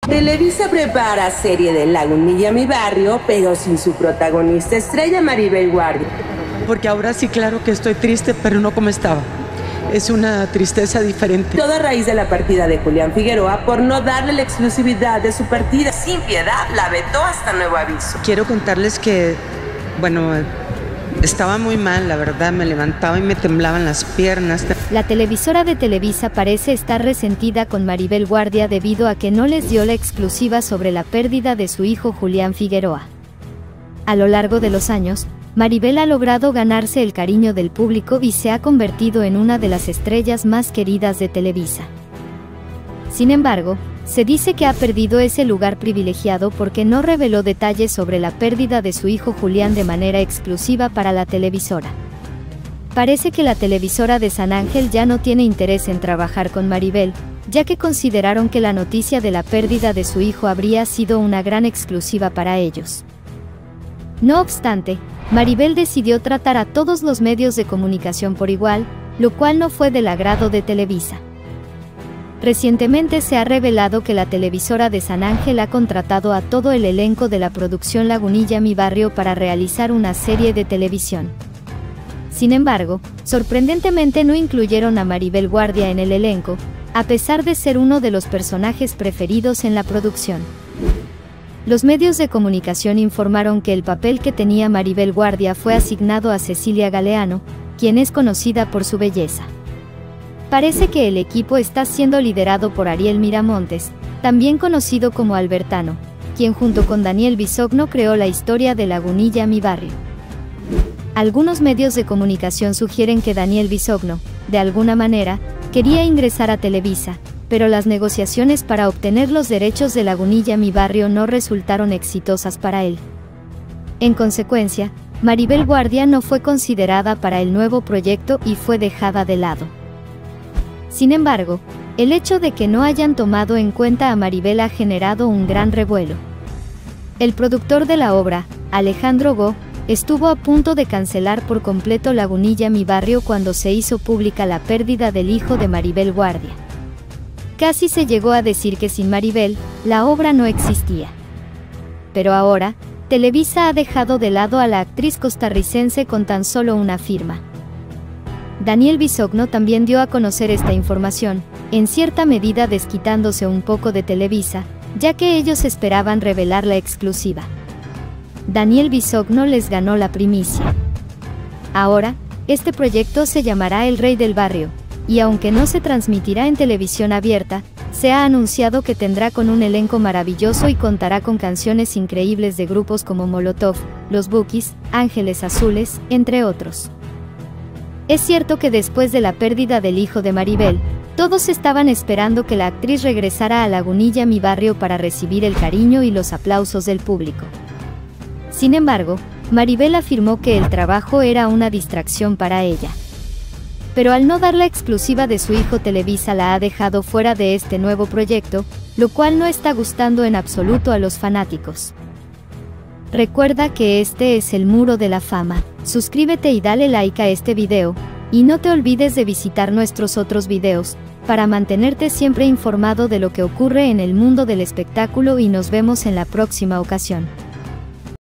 Televisa prepara serie de Lagunilla Mi Barrio, pero sin su protagonista estrella Maribel Guardia. Porque ahora sí, claro que estoy triste, pero no como estaba. Es una tristeza diferente. Todo a raíz de la partida de Julián Figueroa por no darle la exclusividad de su partida. Sin piedad, la vetó hasta nuevo aviso. Quiero contarles que, bueno, estaba muy mal, la verdad, me levantaba y me temblaban las piernas. La televisora de Televisa parece estar resentida con Maribel Guardia debido a que no les dio la exclusiva sobre la pérdida de su hijo Julián Figueroa. A lo largo de los años, Maribel ha logrado ganarse el cariño del público y se ha convertido en una de las estrellas más queridas de Televisa. Sin embargo, se dice que ha perdido ese lugar privilegiado porque no reveló detalles sobre la pérdida de su hijo Julián de manera exclusiva para la televisora. Parece que la televisora de San Ángel ya no tiene interés en trabajar con Maribel, ya que consideraron que la noticia de la pérdida de su hijo habría sido una gran exclusiva para ellos. No obstante, Maribel decidió tratar a todos los medios de comunicación por igual, lo cual no fue del agrado de Televisa. Recientemente se ha revelado que la televisora de San Ángel ha contratado a todo el elenco de la producción Lagunilla Mi Barrio para realizar una serie de televisión. Sin embargo, sorprendentemente no incluyeron a Maribel Guardia en el elenco, a pesar de ser uno de los personajes preferidos en la producción. Los medios de comunicación informaron que el papel que tenía Maribel Guardia fue asignado a Cecilia Galeano, quien es conocida por su belleza. Parece que el equipo está siendo liderado por Ariel Miramontes, también conocido como Albertano, quien junto con Daniel Bisogno creó la historia de Lagunilla Mi Barrio. Algunos medios de comunicación sugieren que Daniel Bisogno, de alguna manera, quería ingresar a Televisa, pero las negociaciones para obtener los derechos de Lagunilla Mi Barrio no resultaron exitosas para él. En consecuencia, Maribel Guardia no fue considerada para el nuevo proyecto y fue dejada de lado. Sin embargo, el hecho de que no hayan tomado en cuenta a Maribel ha generado un gran revuelo. El productor de la obra, Alejandro Go, estuvo a punto de cancelar por completo Lagunilla Mi Barrio cuando se hizo pública la pérdida del hijo de Maribel Guardia. Casi se llegó a decir que sin Maribel, la obra no existía. Pero ahora, Televisa ha dejado de lado a la actriz costarricense con tan solo una firma. Daniel Bisogno también dio a conocer esta información, en cierta medida desquitándose un poco de Televisa, ya que ellos esperaban revelar la exclusiva. Daniel Bisogno les ganó la primicia. Ahora, este proyecto se llamará El Rey del Barrio, y aunque no se transmitirá en televisión abierta, se ha anunciado que tendrá con un elenco maravilloso y contará con canciones increíbles de grupos como Molotov, Los Bukis, Ángeles Azules, entre otros. Es cierto que después de la pérdida del hijo de Maribel, todos estaban esperando que la actriz regresara a Lagunilla Mi Barrio para recibir el cariño y los aplausos del público. Sin embargo, Maribel afirmó que el trabajo era una distracción para ella. Pero al no dar la exclusiva de su hijo, Televisa la ha dejado fuera de este nuevo proyecto, lo cual no está gustando en absoluto a los fanáticos. Recuerda que este es el Muro de la Fama. Suscríbete y dale like a este video, y no te olvides de visitar nuestros otros videos, para mantenerte siempre informado de lo que ocurre en el mundo del espectáculo y nos vemos en la próxima ocasión.